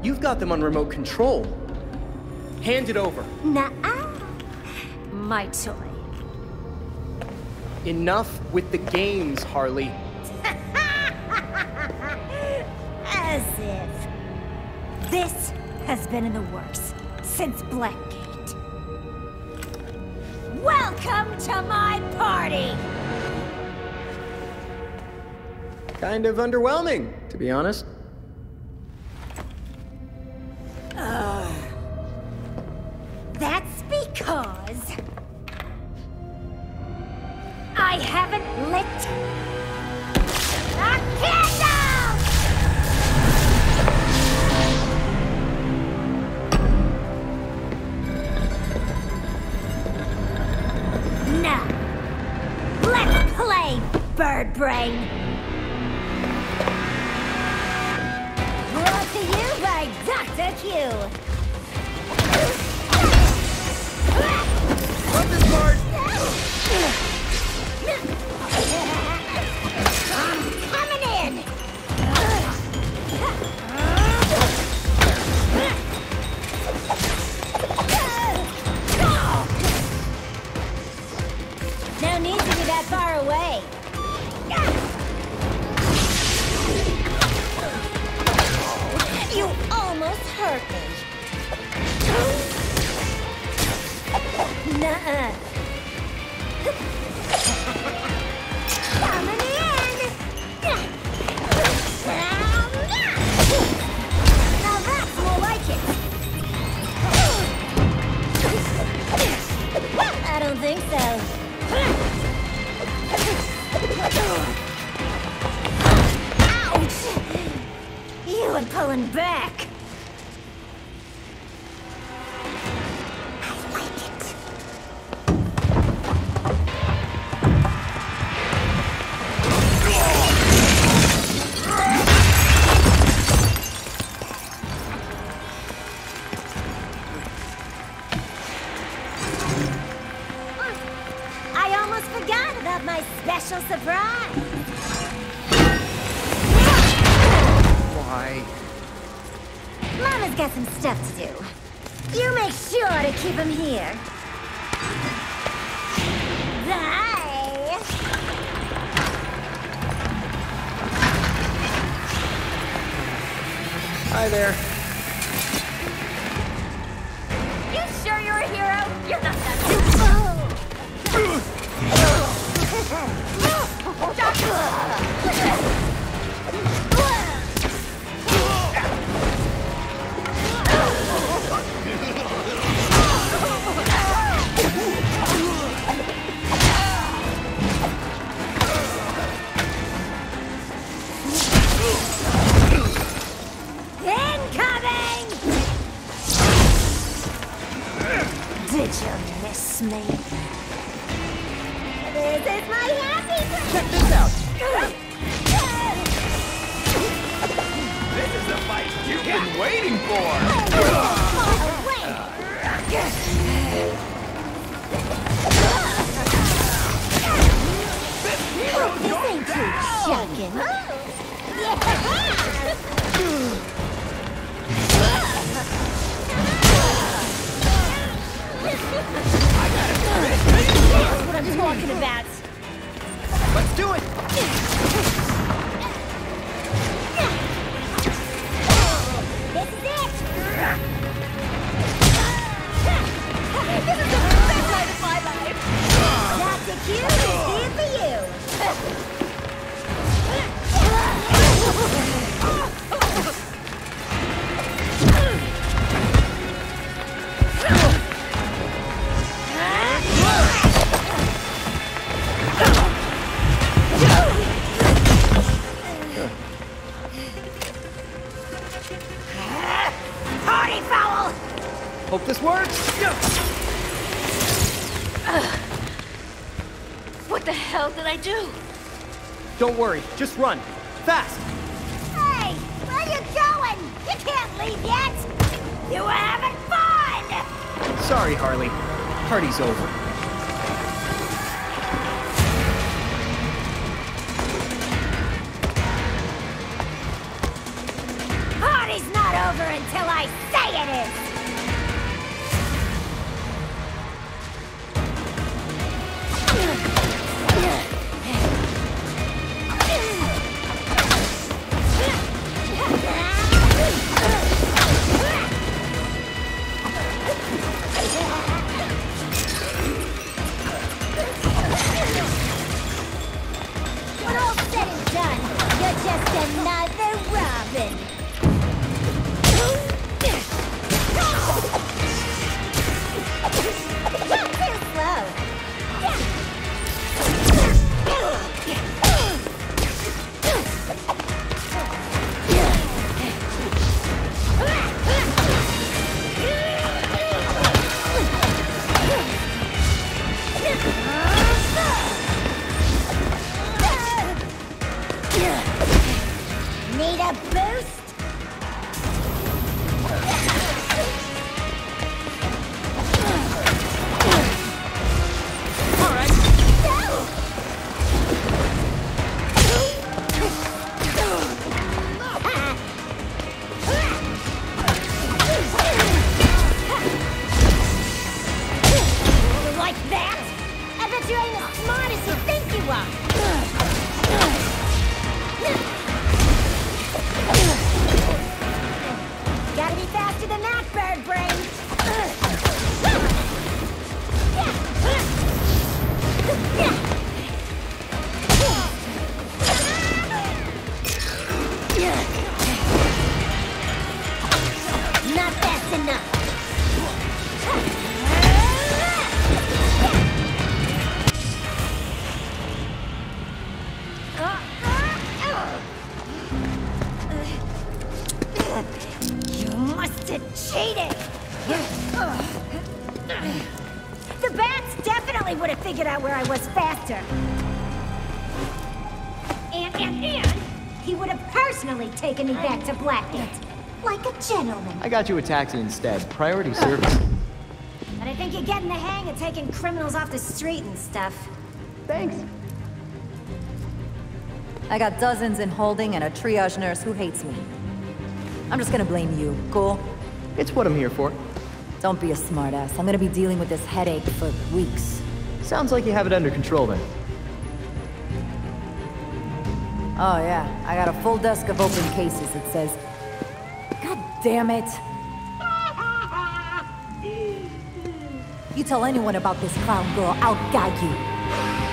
You've got them on remote control. Hand it over. Nuh-uh. My toy. Enough with the games, Harley. As if. This has been in the works since Blackgate. Welcome to my party! Kind of underwhelming, to be honest. That's because I haven't lit a candle! Now, let's play, Bird Brain! Brought to you by Dr. Q! Love this part! I'm coming in! No need to be that far away. You almost hurt me. Nuh-uh. Coming in! Now that's more like it. I don't think so. Ouch! You were pulling back. My special surprise! Why? Mama's got some stuff to do. You make sure to keep him here. Bye! Hi there. You sure you're a hero? You're not that Incoming! Did you miss me? This is my happy place! Check this out! This is the fight you've been waiting for! This ain't too shocking. That's what I'm talking about. Let's do it! This is it! This is the best night of my life! Dr. Q is here for you! Party foul! Hope this works! What the hell did I do? Don't worry, just run. Fast! Hey, where you going? You can't leave yet! You were having fun! Sorry, Harley. Party's over. Party's not not over until I say it is! When all's said and done, you're just another Robin. Not too slow. Need a boost? Like that? I bet you ain't as smart as you think you are. Gotta be faster than that, bird brain. Not fast enough. You must have cheated! The bats definitely would have figured out where I was faster. And he would have personally taken me back to Blackgate. Like a gentleman. I got you a taxi instead. Priority service. But I think you're getting the hang of taking criminals off the street and stuff. Thanks. I got dozens in holding and a triage nurse who hates me. I'm just gonna blame you, cool? It's what I'm here for. Don't be a smartass. I'm gonna be dealing with this headache for weeks. Sounds like you have it under control then. Oh yeah, I got a full desk of open cases that says... God damn it! You tell anyone about this clown girl, I'll gag you.